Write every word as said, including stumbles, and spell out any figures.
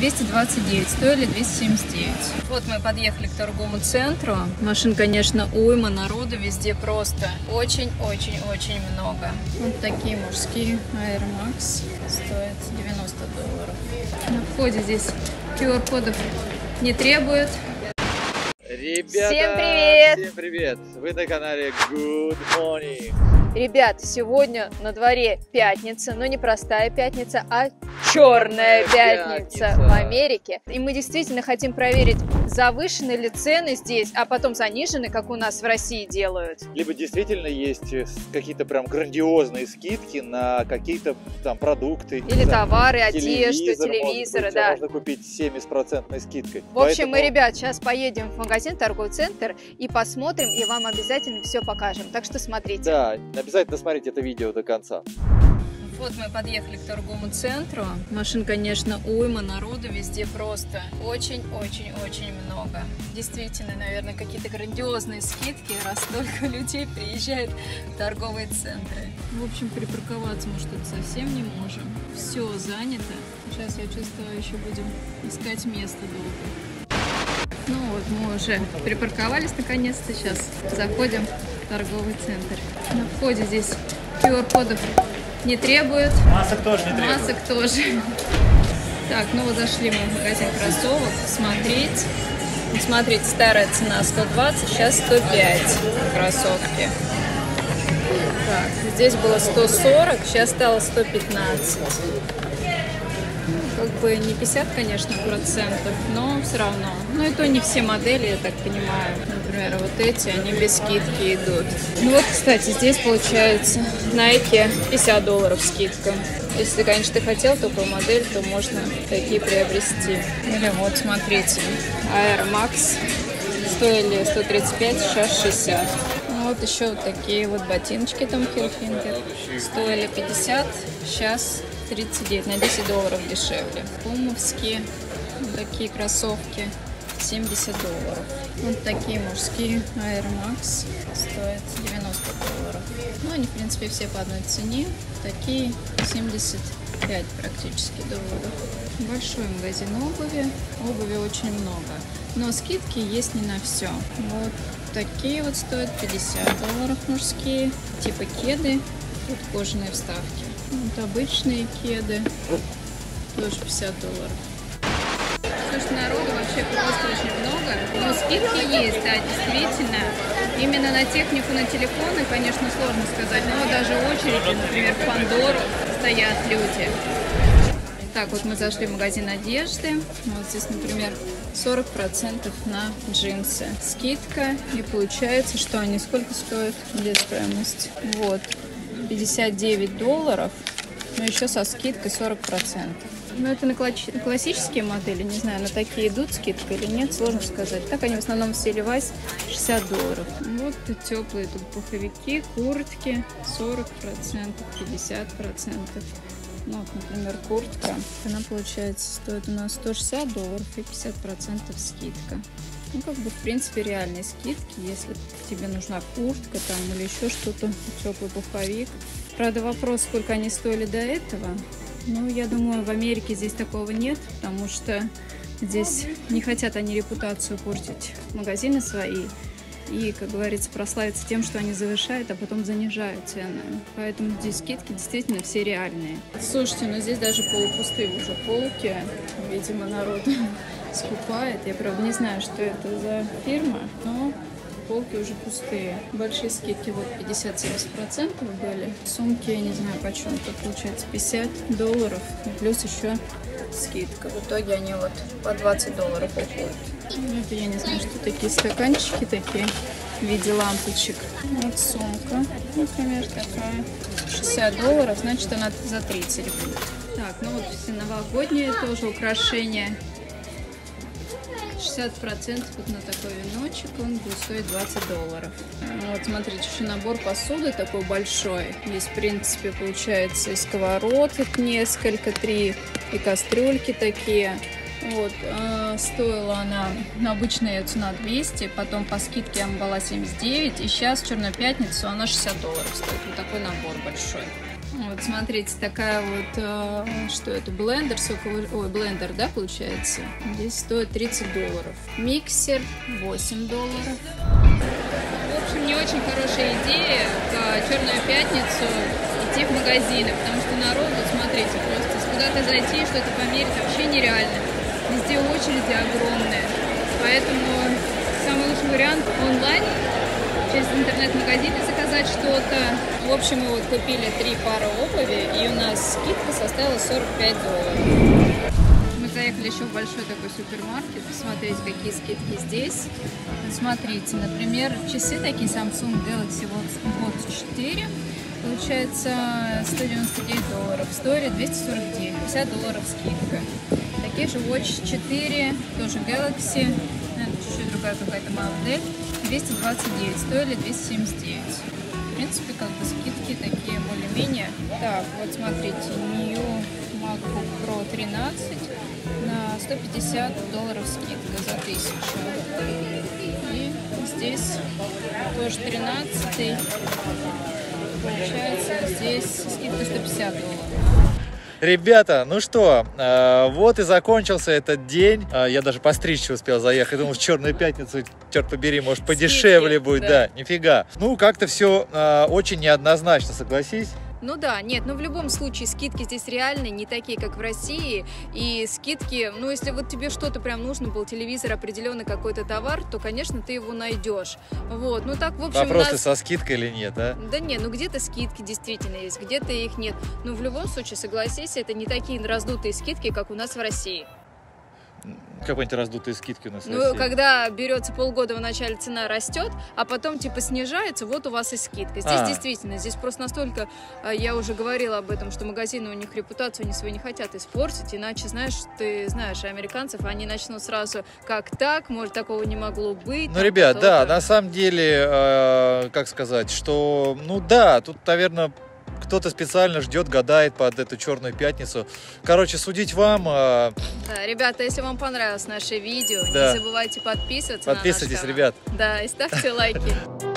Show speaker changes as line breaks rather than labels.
двести двадцать девять, стоили двести семьдесят девять. Вот мы подъехали к торговому центру. Машин, конечно, уйма, народу везде просто очень-очень-очень много. Вот такие мужские Air Max стоят девяносто долларов. На входе здесь ку ар-кодов не требует.
Ребята,
всем привет!
Всем привет! Вы на канале Good Morning.
Ребят, сегодня на дворе пятница, но не простая пятница, а черная пятница, пятница в Америке. И мы действительно хотим проверить, завышены ли цены здесь, а потом занижены, как у нас в России делают.
Либо действительно есть какие-то прям грандиозные скидки на какие-то там продукты.
Или
там,
товары, одежду,
телевизор,
телевизоры,
быть,
да.
Можно купить с семьдесят процентной скидкой.
В общем,
Поэтому...
мы, ребят, сейчас поедем в магазин, торговый центр и посмотрим, и вам обязательно все покажем. Так что смотрите.
Да, обязательно смотрите это видео до конца.
Вот мы подъехали к торговому центру. Машин, конечно, уйма, народу везде просто очень-очень-очень много. Действительно, наверное, какие-то грандиозные скидки, раз столько людей приезжают в торговые центры. В общем, припарковаться мы что-то совсем не можем. Все занято. Сейчас, я чувствую, еще будем искать место долго. Ну вот, мы уже припарковались наконец-то. Сейчас заходим в торговый центр. На входе здесь ку ар-кодов не требует.
Масок тоже не требует.
Масок тоже. Так, ну вот зашли мы в магазин кроссовок смотреть. Ну, смотрите, старая цена сто двадцать, сейчас сто пять кроссовки. Так, здесь было сто сорок, сейчас стало сто пятнадцать. Ну, как бы не пятьдесят, конечно, процентов, но все равно. Ну и то не все модели, я так понимаю. Например, вот эти, они без скидки идут. Ну вот, кстати, здесь получается Nike пятьдесят долларов скидка. Если, конечно, ты хотел такую модель, то можно такие приобрести. Или вот, смотрите, Air Max стоили сто тридцать пять, сейчас шестьдесят. Ну вот еще вот такие вот ботиночки там Hilfiger стоили пятьдесят, сейчас тридцать девять, на десять долларов дешевле. Пумовские вот такие кроссовки семьдесят долларов. Вот такие мужские Air Max стоят девяносто долларов. Ну, они, в принципе, все по одной цене. Такие семьдесят пять практически долларов. Большой магазин обуви. Обуви очень много. Но скидки есть не на все. Вот такие вот стоят пятьдесят долларов мужские. Типа кеды. Тут кожаные вставки. Вот обычные кеды. Тоже пятьдесят долларов. Слушайте, народу вообще просто очень много, но скидки есть, да, действительно. Именно на технику, на телефоны, конечно, сложно сказать, но вот даже очереди, например, в Пандору стоят люди. Так, вот мы зашли в магазин одежды, вот здесь, например, сорок процентов на джинсы. Скидка, и получается, что они сколько стоят, где стоимость? Вот, пятьдесят девять долларов, но еще со скидкой сорок процентов. Ну, это на классические модели, не знаю, на такие идут скидка или нет, сложно сказать. Так они в основном все Levi's шестьдесят долларов. Вот теплые тут пуховики, куртки сорок процентов, пятьдесят процентов. Ну, вот, например, куртка, она, получается, стоит у нас сто шестьдесят долларов и пятьдесят процентов скидка. Ну, как бы, в принципе, реальные скидки, если тебе нужна куртка там или еще что-то, теплый пуховик. Правда, вопрос, сколько они стоили до этого. Ну, я думаю, в Америке здесь такого нет, потому что здесь не хотят они репутацию портить, магазины свои. И, как говорится, прославиться тем, что они завышают, а потом занижают цены. Поэтому здесь скидки действительно все реальные. Слушайте, ну здесь даже полупустые уже полки. Видимо, народ скупает. Я, правда, не знаю, что это за фирма, но полки уже пустые. Большие скидки вот пятьдесят-семьдесят процентов были. Сумки, я не знаю почем, тут получается пятьдесят долларов. И плюс еще скидка. В итоге они вот по двадцать долларов уходят. Это я не знаю, что такие стаканчики такие в виде лампочек. Вот сумка, например, такая. шестьдесят долларов, значит она за тридцать будет. Так, ну вот все новогодние тоже украшения. шестьдесят процентов вот на такой веночек, он будет стоить двадцать долларов. Вот, смотрите, еще набор посуды такой большой. Здесь, в принципе, получается и сковородок несколько, три, и кастрюльки такие. Вот, э, стоила она, ну, обычная ее цена двести, потом по скидке она была семьдесят девять, и сейчас в Черную пятницу она шестьдесят долларов стоит. Вот такой набор большой. Вот, смотрите, такая вот, э, что это, блендер, соковый, ой, блендер, да, получается? Здесь стоит тридцать долларов. Миксер восемь долларов. В общем, не очень хорошая идея в Черную пятницу идти в магазины, потому что народу, смотрите, просто куда-то зайти, что-то померить вообще нереально. Везде очереди огромные, поэтому самый лучший вариант онлайн. Через интернет-магазины заказать что-то. В общем, мы вот купили три пары обуви, и у нас скидка составила сорок пять долларов. Мы заехали еще в большой такой супермаркет, посмотреть, какие скидки здесь. Смотрите, например, часы такие Samsung Galaxy Watch четыре, получается сто девяносто девять долларов, в сторе двести сорок девять, пятьдесят долларов скидка. Такие же Watch четыре, тоже Galaxy, чуть-чуть другая какая-то модель, двести двадцать девять, стоили двести семьдесят девять. В принципе, как бы скидки такие более-менее. Так, вот смотрите, New MacBook Pro тринадцать на сто пятьдесят долларов скидка за тысячу. И здесь тоже тринадцатый, получается здесь скидка сто пятьдесят долларов.
Ребята, ну что, э, вот и закончился этот день. Э, я даже постричься успел заехать. Думал, в Черную пятницу, черт побери, может, подешевле
Скидки,
будет.
да.
Да, нифига. Ну, как-то все э, очень неоднозначно, согласись.
Ну да, нет, но в любом случае скидки здесь реальные, не такие, как в России. И скидки, ну если вот тебе что-то прям нужно, был телевизор, определенный какой-то товар, то, конечно, ты его найдешь. Вот, ну так, в общем,
Вопрос,
у нас...
со скидкой или нет, да?
Да не, ну где-то скидки действительно есть, где-то их нет. Но в любом случае, согласись, это не такие раздутые скидки, как у нас в России.
Какие-нибудь раздутые скидки у нас в
Ну,
России.
когда берется полгода, в начале цена растет, а потом типа снижается, вот у вас и скидка. Здесь
А.
действительно, здесь просто настолько, я уже говорила об этом, что магазины, у них репутацию они свою не хотят испортить, иначе, знаешь, ты знаешь, американцев, они начнут сразу, как так, может, такого не могло быть.
Ну,
там
ребят,
что-то.
да, на самом деле, э, как сказать, что, ну да, тут, наверное, кто-то специально ждет, гадает под эту Черную пятницу. Короче, судить вам. Э,
Да, ребята, если вам понравилось наше видео,
Да.
не забывайте подписываться
Подписывайтесь,
на наш канал.
ребят.
Да, и ставьте лайки.